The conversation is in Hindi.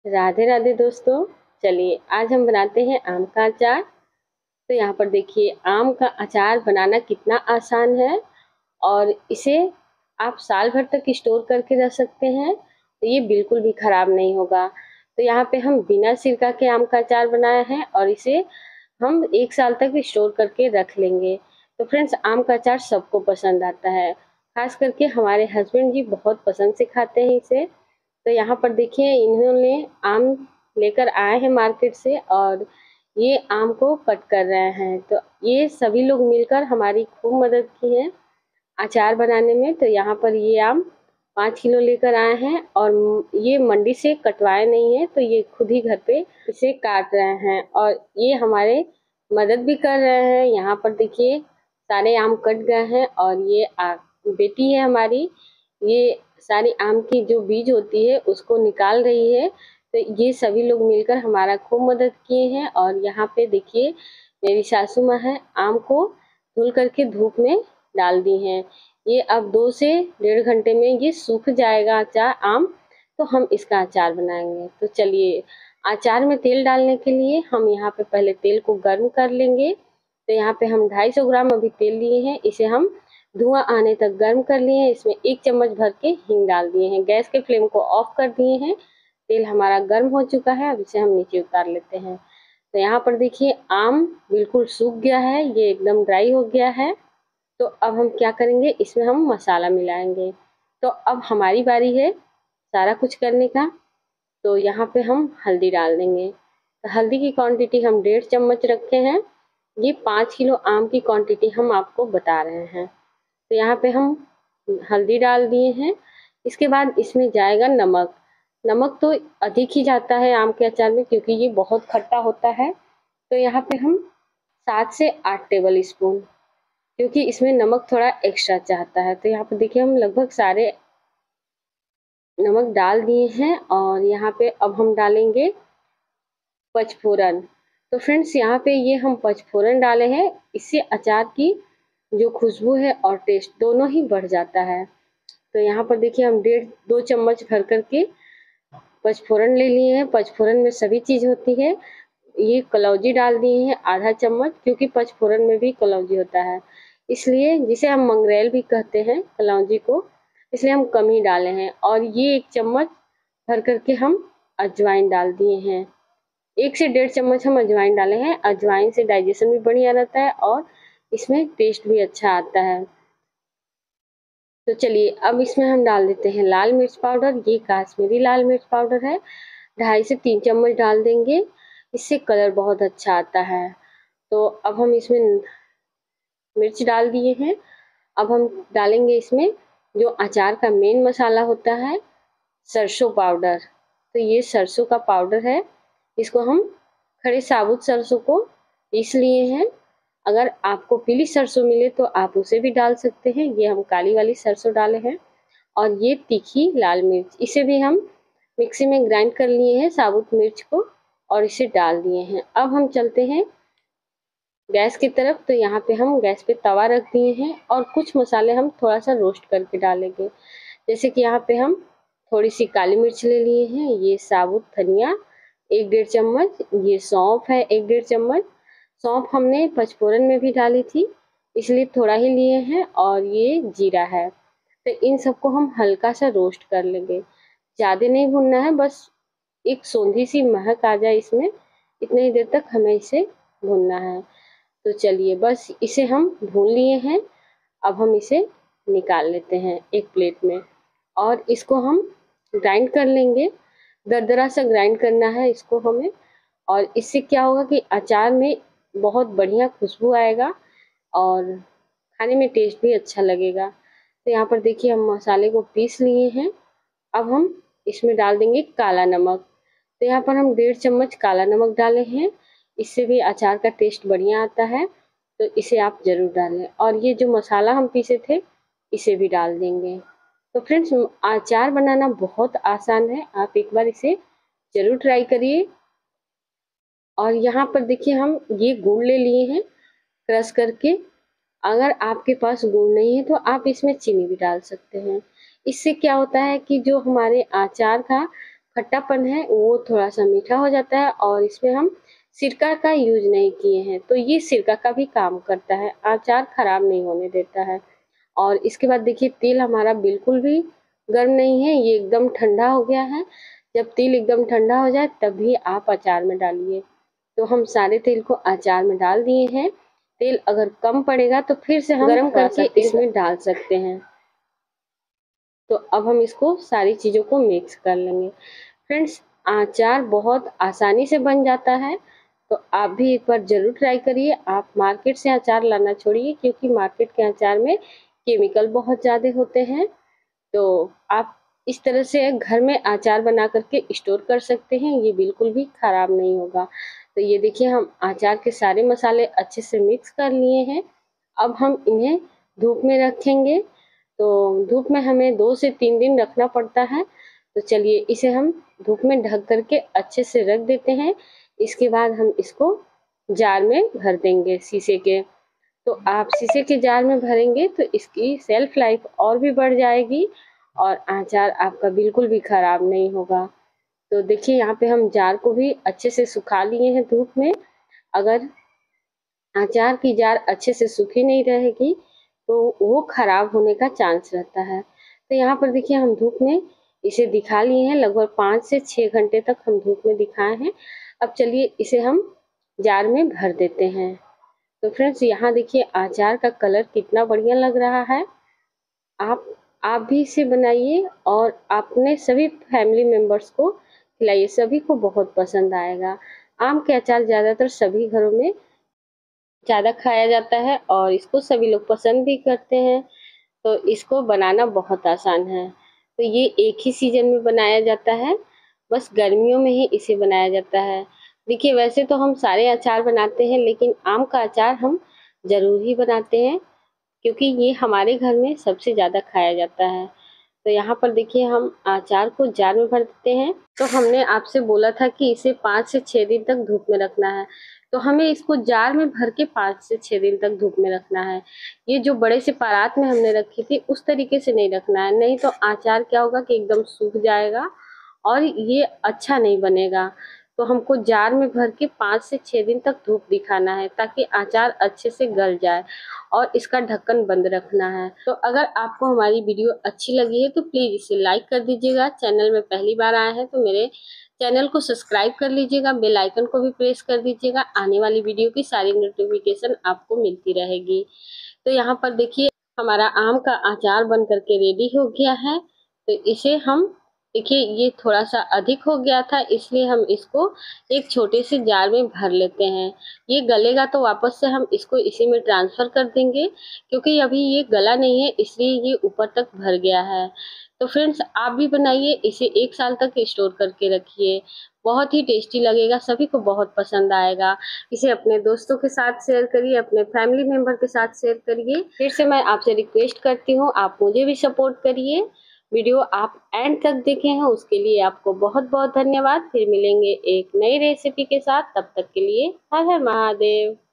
राधे राधे दोस्तों। चलिए आज हम बनाते हैं आम का अचार। तो यहाँ पर देखिए आम का अचार बनाना कितना आसान है और इसे आप साल भर तक स्टोर करके रख सकते हैं, तो ये बिल्कुल भी खराब नहीं होगा। तो यहाँ पे हम बिना सिरका के आम का अचार बनाया है और इसे हम 1 साल तक भी स्टोर करके रख लेंगे। तो फ्रेंड्स, आम का अचार सबको पसंद आता है, खास करके हमारे हस्बैंड जी बहुत पसंद से खाते हैं इसे। तो यहाँ पर देखिए इन्होंने आम लेकर आए हैं मार्केट से और ये आम को कट कर रहे हैं। तो ये सभी लोग मिलकर हमारी खूब मदद की है अचार बनाने में। तो यहाँ पर ये आम 5 किलो लेकर आए हैं और ये मंडी से कटवाए नहीं है, तो ये खुद ही घर पे इसे काट रहे हैं और ये हमारे मदद भी कर रहे हैं। यहाँ पर देखिए सारे आम कट गए हैं और ये बेटी है हमारी, ये सारी आम की जो बीज होती है उसको निकाल रही है। तो ये सभी लोग मिलकर हमारा खूब मदद किए हैं। और यहाँ पे देखिए मेरी सासू माँ है, आम को धुल करके धूप में डाल दी हैं। ये अब 2 से 1.5 घंटे में ये सूख जाएगा अचार आम, तो हम इसका अचार बनाएंगे। तो चलिए अचार में तेल डालने के लिए हम यहाँ पे पहले तेल को गर्म कर लेंगे। तो यहाँ पे हम 250 ग्राम अभी तेल लिए हैं, इसे हम धुआं आने तक गर्म कर लिए हैं। इसमें 1 चम्मच भर के हींग डाल दिए हैं। गैस के फ्लेम को ऑफ कर दिए हैं। तेल हमारा गर्म हो चुका है, अब इसे हम नीचे उतार लेते हैं। तो यहाँ पर देखिए आम बिल्कुल सूख गया है, ये एकदम ड्राई हो गया है। तो अब हम क्या करेंगे, इसमें हम मसाला मिलाएंगे। तो अब हमारी बारी है सारा कुछ करने का। तो यहाँ पे हम हल्दी डाल देंगे। तो हल्दी की क्वांटिटी हम 1.5 चम्मच रखे हैं। ये 5 किलो आम की क्वांटिटी हम आपको बता रहे हैं। तो यहाँ पे हम हल्दी डाल दिए हैं। इसके बाद इसमें जाएगा नमक। नमक तो अधिक ही जाता है आम के अचार में, क्योंकि ये बहुत खट्टा होता है। तो यहाँ पे हम 7 से 8 टेबल स्पून, क्योंकि इसमें नमक थोड़ा एक्स्ट्रा चाहता है। तो यहाँ पे देखिए हम लगभग सारे नमक डाल दिए हैं और यहाँ पे अब हम डालेंगे पचफोरन। तो फ्रेंड्स, यहाँ पे ये हम पचफोरन डाले हैं, इससे अचार की जो खुशबू है और टेस्ट दोनों ही बढ़ जाता है। तो यहाँ पर देखिए हम 1.5-2 चम्मच भर करके पचफोरन ले लिए हैं। पचफोरन में सभी चीज होती है। ये कलौजी डाल दिए हैं आधा चम्मच, क्योंकि पचफोरन में भी कलौजी होता है, इसलिए जिसे हम मंगरेल भी कहते हैं कलौजी को, इसलिए हम कम ही डाले हैं। और ये 1 चम्मच भर करके हम अजवाइन डाल दिए हैं। 1 से 1.5 चम्मच हम अजवाइन डाले हैं। अजवाइन से डाइजेशन भी बढ़िया रहता है और इसमें टेस्ट भी अच्छा आता है। तो चलिए अब इसमें हम डाल देते हैं लाल मिर्च पाउडर। ये काश्मीरी लाल मिर्च पाउडर है, 2.5 से 3 चम्मच डाल देंगे, इससे कलर बहुत अच्छा आता है। तो अब हम इसमें मिर्च डाल दिए हैं। अब हम डालेंगे इसमें जो अचार का मेन मसाला होता है, सरसों पाउडर। तो ये सरसों का पाउडर है, इसको हम खड़े साबुत सरसों को पीस लिए हैं। अगर आपको पीली सरसों मिले तो आप उसे भी डाल सकते हैं, ये हम काली वाली सरसों डाले हैं। और ये तीखी लाल मिर्च, इसे भी हम मिक्सी में ग्राइंड कर लिए हैं साबुत मिर्च को और इसे डाल दिए हैं। अब हम चलते हैं गैस की तरफ। तो यहाँ पे हम गैस पे तवा रख दिए हैं और कुछ मसाले हम थोड़ा सा रोस्ट करके डालेंगे। जैसे कि यहाँ पे हम थोड़ी सी काली मिर्च ले लिए हैं, ये साबुत धनिया 1-1.5 चम्मच, ये सौंफ है 1-1.5 चम्मच। सौंफ हमने पचफोरन में भी डाली थी, इसलिए थोड़ा ही लिए हैं। और ये जीरा है। तो इन सबको हम हल्का सा रोस्ट कर लेंगे, ज़्यादा नहीं भूनना है, बस एक सोंधी सी महक आ जाए इसमें, इतनी ही देर तक हमें इसे भूनना है। तो चलिए बस इसे हम भून लिए हैं। अब हम इसे निकाल लेते हैं एक प्लेट में और इसको हम ग्राइंड कर लेंगे। दरदरा सा ग्राइंड करना है इसको हमें। और इससे क्या होगा कि अचार में बहुत बढ़िया खुशबू आएगा और खाने में टेस्ट भी अच्छा लगेगा। तो यहाँ पर देखिए हम मसाले को पीस लिए हैं। अब हम इसमें डाल देंगे काला नमक। तो यहाँ पर हम 1.5 चम्मच काला नमक डाले हैं, इससे भी अचार का टेस्ट बढ़िया आता है, तो इसे आप ज़रूर डालें। और ये जो मसाला हम पीसे थे इसे भी डाल देंगे। तो फ्रेंड्स, अचार बनाना बहुत आसान है, आप एक बार इसे ज़रूर ट्राई करिए। और यहाँ पर देखिए हम ये गुड़ ले लिए हैं क्रश करके। अगर आपके पास गुड़ नहीं है तो आप इसमें चीनी भी डाल सकते हैं। इससे क्या होता है कि जो हमारे अचार का खट्टापन है वो थोड़ा सा मीठा हो जाता है, और इसमें हम सिरका का यूज नहीं किए हैं, तो ये सिरका का भी काम करता है, अचार खराब नहीं होने देता है। और इसके बाद देखिए तेल हमारा बिल्कुल भी गर्म नहीं है, ये एकदम ठंडा हो गया है। जब तेल एकदम ठंडा हो जाए तभी आप अचार में डालिए। तो हम सारे तेल को अचार में डाल दिए हैं। तेल अगर कम पड़ेगा तो फिर से हम गरम करके इसमें डाल सकते हैं। तो अब हम इसको सारी चीज़ों को मिक्स कर लेंगे। फ्रेंड्स, अचार बहुत आसानी से बन जाता है, तो आप भी एक बार ज़रूर ट्राई करिए। आप मार्केट से अचार लाना छोड़िए, क्योंकि मार्केट के अचार में केमिकल बहुत ज़्यादा होते हैं। तो आप इस तरह से घर में अचार बना करके स्टोर कर सकते हैं, ये बिल्कुल भी खराब नहीं होगा। तो ये देखिए हम अचार के सारे मसाले अच्छे से मिक्स कर लिए हैं। अब हम इन्हें धूप में रखेंगे। तो धूप में हमें 2 से 3 दिन रखना पड़ता है। तो चलिए इसे हम धूप में ढक करके अच्छे से रख देते हैं। इसके बाद हम इसको जार में भर देंगे शीशे के। तो आप शीशे के जार में भरेंगे तो इसकी शेल्फ लाइफ और भी बढ़ जाएगी, और अचार आपका बिल्कुल भी खराब नहीं होगा। तो देखिए यहाँ पे हम जार को भी अच्छे से सुखा लिए हैं धूप में। अगर अचार की जार अच्छे से सूखी नहीं रहेगी तो वो खराब होने का चांस रहता है। तो यहाँ पर देखिए हम धूप में इसे दिखा लिए हैं, लगभग 5 से 6 घंटे तक हम धूप में दिखाए हैं। अब चलिए इसे हम जार में भर देते हैं। तो फ्रेंड्स यहाँ देखिए अचार का कलर कितना बढ़िया लग रहा है। आप आप भी इसे बनाइए और अपने सभी फैमिली मेंबर्स को खिलाइए, सभी को बहुत पसंद आएगा। आम के अचार ज़्यादातर सभी घरों में ज़्यादा खाया जाता है और इसको सभी लोग पसंद भी करते हैं। तो इसको बनाना बहुत आसान है। तो ये एक ही सीजन में बनाया जाता है, बस गर्मियों में ही इसे बनाया जाता है। देखिए वैसे तो हम सारे अचार बनाते हैं, लेकिन आम का अचार हम ज़रूर ही बनाते हैं, क्योंकि ये हमारे घर में सबसे ज़्यादा खाया जाता है। तो यहाँ पर देखिए हम अचार को जार में भर देते हैं। तो हमने आपसे बोला था कि इसे 5 से 6 दिन तक धूप में रखना है, तो हमें इसको जार में भर के 5 से 6 दिन तक धूप में रखना है। ये जो बड़े से परात में हमने रखी थी उस तरीके से नहीं रखना है, नहीं तो अचार क्या होगा कि एकदम सूख जाएगा और ये अच्छा नहीं बनेगा। तो हमको जार में भर के 5 से 6 दिन तक धूप दिखाना है, ताकि अचार अच्छे से गल जाए, और इसका ढक्कन बंद रखना है। तो अगर आपको हमारी वीडियो अच्छी लगी है तो प्लीज़ इसे लाइक कर दीजिएगा। चैनल में पहली बार आए हैं तो मेरे चैनल को सब्सक्राइब कर लीजिएगा, बेल आइकन को भी प्रेस कर दीजिएगा। आने वाली वीडियो की सारी नोटिफिकेशन आपको मिलती रहेगी। तो यहाँ पर देखिए हमारा आम का अचार बन करके रेडी हो गया है। तो इसे हम देखिए ये थोड़ा सा अधिक हो गया था, इसलिए हम इसको एक छोटे से जार में भर लेते हैं। ये गलेगा तो वापस से हम इसको इसी में ट्रांसफ़र कर देंगे, क्योंकि अभी ये गला नहीं है इसलिए ये ऊपर तक भर गया है। तो फ्रेंड्स आप भी बनाइए, इसे 1 साल तक स्टोर करके रखिए। बहुत ही टेस्टी लगेगा, सभी को बहुत पसंद आएगा। इसे अपने दोस्तों के साथ शेयर करिए, अपने फैमिली मेंबर के साथ शेयर करिए। फिर से मैं आपसे रिक्वेस्ट करती हूँ, आप मुझे भी सपोर्ट करिए। वीडियो आप एंड तक देखे हैं उसके लिए आपको बहुत बहुत धन्यवाद। फिर मिलेंगे एक नई रेसिपी के साथ, तब तक के लिए हर हर महादेव।